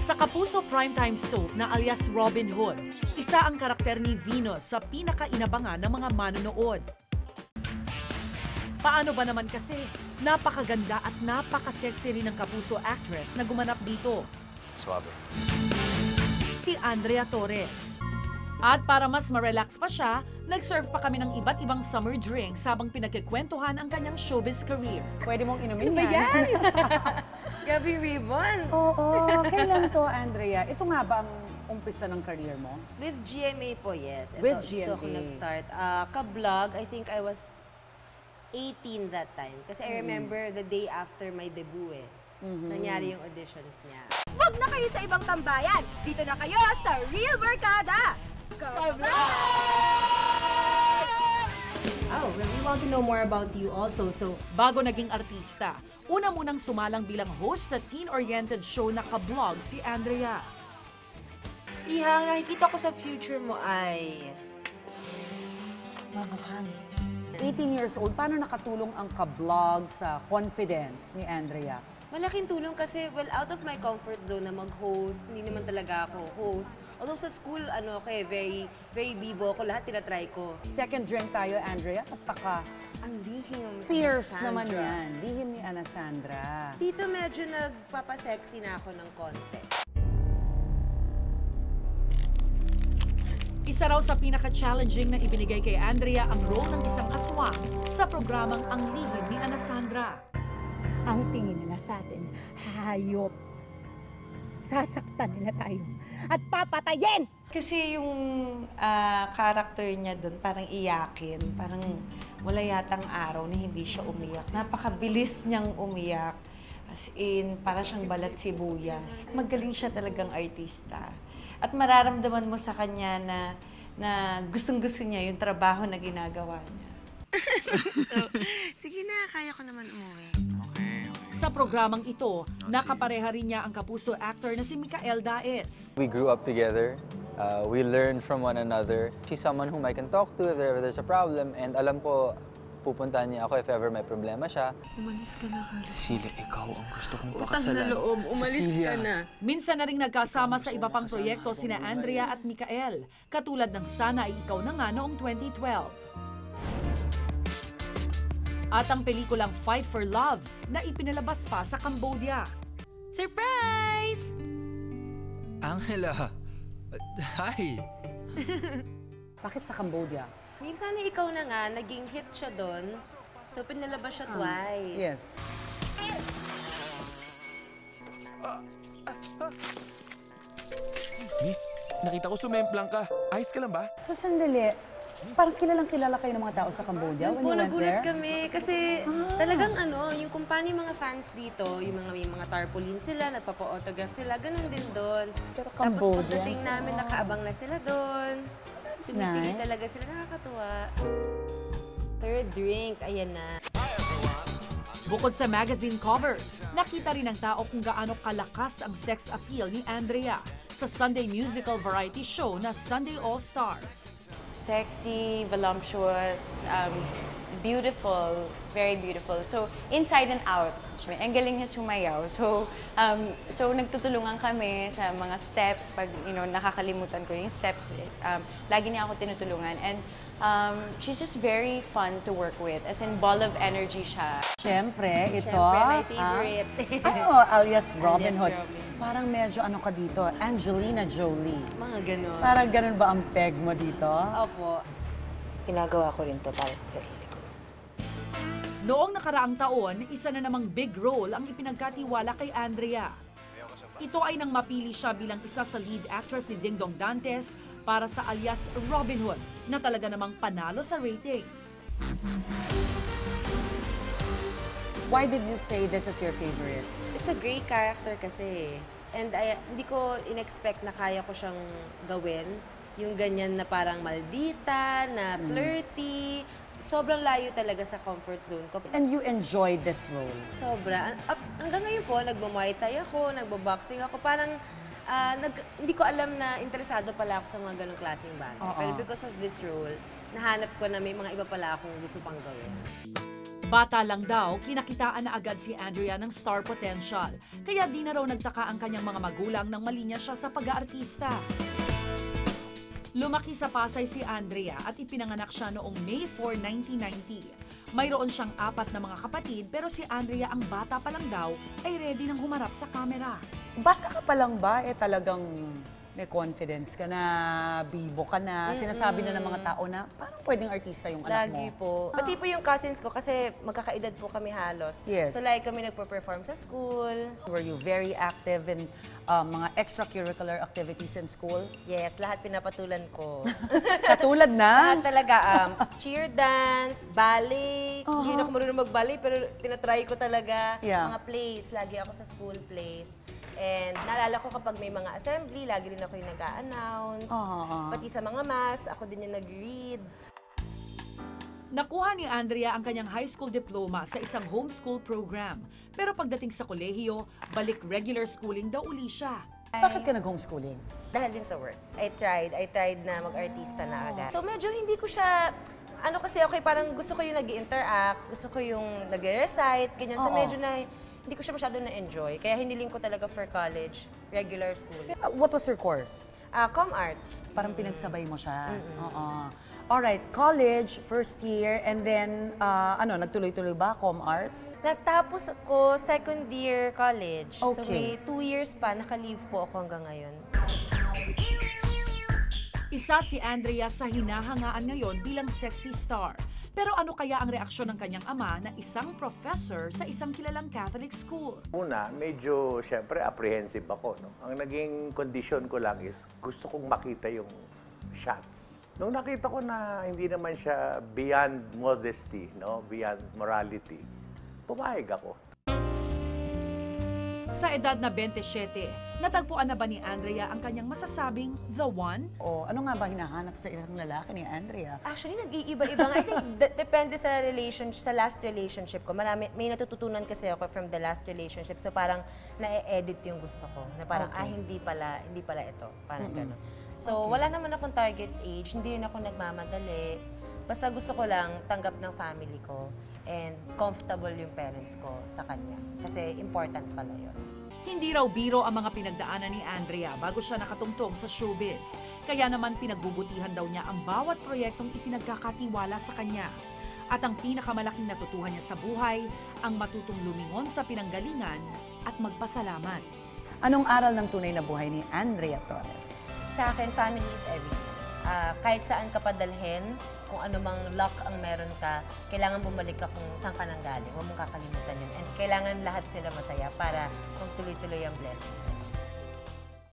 Sa Kapuso primetime soap na alias Robin Hood, isa ang karakter ni Venus sa pinakainabangan ng mga manonood. Paano ba naman kasi? Napakaganda at napakasexy rin ng Kapuso actress na gumanap dito. Suave. Si Andrea Torres. At para mas ma-relax pa siya, nag-serve pa kami ng iba't ibang summer drinks habang pinagkikwentuhan ang kanyang showbiz career. Pwede mong inumin Ano ba yan. Gabi Ribbon. Oo, kailan to, Andrea? Ito nga ba ang umpisa ng career mo? With GMA po, yes. With Dito ako GMA. nag-start. Ka-vlog, I think I was 18 that time. Kasi I remember the day after my debut nangyari yung auditions niya. Huwag na kayo sa ibang tambayan. Dito na kayo sa Real Barkada. Oh, we want to know more about you also. So, Bago naging artista, una munang sumalang bilang host sa teen-oriented show na ka-vlog si Andrea. Iha, nakikita ko sa future mo ay... mabukhangin. 18 years old, paano nakatulong ang ka-vlog sa confidence ni Andrea? Malaking tulong kasi, well, out of my comfort zone na mag-host, hindi naman talaga ako host. Although sa school, very bibo ako, lahat tinatry ko. Second drink tayo, Andrea. Napaka Ang lihim. fierce Sandra. naman yan. Lihim ni Ana Sandra. Dito medyo nagpapasexy na ako ng konti. Isa raw sa pinaka-challenging na ibinigay kay Andrea ang role ng isang aswang sa programang Ang Lihim ni Ana Sandra. Ang tingin nila sa atin, hayop. Sasaktan nila tayo at papatayin! Kasi yung character niya doon parang iyakin, parang wala yatang araw na hindi siya umiyak. Napakabilis niyang umiyak, as in, para siyang balat sibuyas. Magaling siya talagang artista. At mararamdaman mo sa kanya na gustong-gusto niya yung trabaho na ginagawa niya. Sige na, kaya ko naman umuwi. Sa programang ito, nakapareha rin niya ang Kapuso actor na si Mikael Daes. We grew up together. We learned from one another. She's someone whom I can talk to if there's a problem. And alam ko, pupuntahan niya ako if ever may problema siya. Umalis ka na, Carla. Cecilia, ikaw ang gusto kong Utang pakasalan. na loob, umalis Cecilia. ka na. Minsan na rin nagkasama sa iba pang proyekto sina Andrea at Mikael, katulad ng Sana Ay Ikaw Na Nga noong 2012. At ang pelikulang Fight for Love na ipinalabas pa sa Cambodia. Surprise! Angela! Hi! Bakit sa Cambodia? Yung Sana Ikaw Na Nga, naging hit siya doon. So, pinalabas siya twice. Yes. Miss, nakita ko sumemplang ka. Ayos ka lang ba? So, sandali. Parang kilalang-kilala kayo ng mga tao sa Cambodia Yun when po, you went nagulat there? kami. Kasi talagang yung kung paano yung mga fans dito, may mga tarpaulin sila, nagpapa-autograph sila, ganun din doon. Pero Tapos Cambodia, pagdating namin, nakaabang na sila doon. Tumitingin nice. talaga sila, nakakatuwa. Third drink, ayan na. Bukod sa magazine covers, nakita rin ng tao kung gaano kalakas ang sex appeal ni Andrea sa Sunday musical variety show na Sunday All Stars. Sexy, voluptuous, beautiful, very beautiful. So, inside and out. Siyempre, ang galing niya sumayaw. So, nagtutulungan kami sa mga steps. Pag, nakakalimutan ko yung steps, lagi niya ako tinutulungan. And she's just very fun to work with. As in, ball of energy siya. Siyempre, ito. Siyempre, my favorite. Alias Robin Alias Hood. Robin. Parang medyo ano ka dito, Angelina Jolie. Mga ganun. Parang ganun ba ang peg mo dito? Opo. Ginagawa ko rin to para sa sarili ko. Noong nakaraang taon, isa na namang big role ang ipinagkatiwala kay Andrea. Ito ay nang mapili siya bilang isa sa lead actress ni Ding Dong Dantes para sa alias Robin Hood na talaga namang panalo sa ratings. Why did you say this is your favorite? It's a great character kasi. And hindi ko in-expect na kaya ko siyang gawin. Yung ganyan na parang maldita, na flirty. Sobrang layo talaga sa comfort zone ko. And you enjoyed this role? Sobra. Hanggang ngayon po, nagmamuay thai ako, nagbaboxing ako. Parang hindi ko alam na interesado pala ako sa mga ganong klaseng bagay. Pero because of this role, nahanap ko na may mga iba pala akong gusto pang gawin. Bata lang daw, kinakitaan na agad si Andrea ng star potential. Kaya di na raw nagtaka ang kanyang mga magulang nang malinya siya sa pag-aartista. Lumaki sa Pasay si Andrea at ipinanganak siya noong May 4, 1990. Mayroon siyang 4 na mga kapatid pero si Andrea ang bata pa lang daw ay ready nang humarap sa kamera. Bata ka pa lang ba, talagang may confidence ka na, bibo ka na, sinasabi na ng mga tao na parang pwedeng artista yung anak mo? Lagi po. Pati po yung cousins ko kasi magkakaedad po kami halos. Yes. So like kami nagpo-perform sa school. Were you very active in mga extracurricular activities in school? Yes, lahat pinapatulan ko. Katulad na? Lahat talaga, cheer dance, ballet. Hindi na ako marunong mag-ballet pero tinatry ko talaga. Yeah. Mga plays, lagi ako sa school plays. And naalala ko kapag may mga assembly, lagi rin ako yung nag-a-announce. Pati sa mga mass, ako din yung nag-read. Nakuha ni Andrea ang kanyang high school diploma sa isang homeschool program. Pero pagdating sa kolehiyo, balik regular schooling daw uli siya. Bakit ka nag-homeschooling? Dahil din sa work. I tried na mag-artista na agad. So medyo hindi ko siya, kasi okay, parang gusto ko yung nag-interact, gusto ko yung nag-recite, ganyan. So medyo na, hindi ko siya masyado na-enjoy. Kaya hiniling ko talaga for college, regular school. What was your course? Com Arts. Parang pinagsabay mo siya. Alright, college, first year, and then, nagtuloy-tuloy ba, Com Arts? Natapos ko second year college. So Okay. may 2 years pa, naka-leave po ako hanggang ngayon. Isa si Andrea sa hinahangaan ngayon bilang sexy star. Pero ano kaya ang reaksyon ng kanyang ama na isang professor sa isang kilalang Catholic school? Una, medyo, syempre, apprehensive ako. No? Ang naging condition ko lang is gusto kong makita yung shots. Nung nakita ko na hindi naman siya beyond modesty, no? Beyond morality, pumayag ako. Sa edad na 27, natagpuan na ba ni Andrea ang kanyang masasabing the one? Ano nga ba hinahanap sa isang lalaki ni Andrea? Actually, nag-iiba-iba nga. I think depende sa last relationship ko. May natututunan kasi ako from the last relationship. So parang na-edit yung gusto ko. Na parang, hindi pala ito. Parang gano'n. So wala naman akong target age. Hindi rin ako nagmamadali. Basta gusto ko lang tanggap ng family ko and comfortable yung parents ko sa kanya. Kasi important pala yun. Hindi raw biro ang mga pinagdaanan ni Andrea bago siya nakatungtong sa showbiz. Kaya naman pinagbubutihan daw niya ang bawat proyektong ipinagkakatiwala sa kanya. At ang pinakamalaking natutuhan niya sa buhay, ang matutong lumingon sa pinanggalingan at magpasalamat. Anong aral ng tunay na buhay ni Andrea Torres? Sa akin, family is everything. Kahit saan ka padalhin, kung ano mang luck ang meron ka, kailangan bumalik ka kung saan ka nang galing. Huwag mong kakalimutan yun. And kailangan lahat sila masaya para kung tuloy-tuloy ang blessings.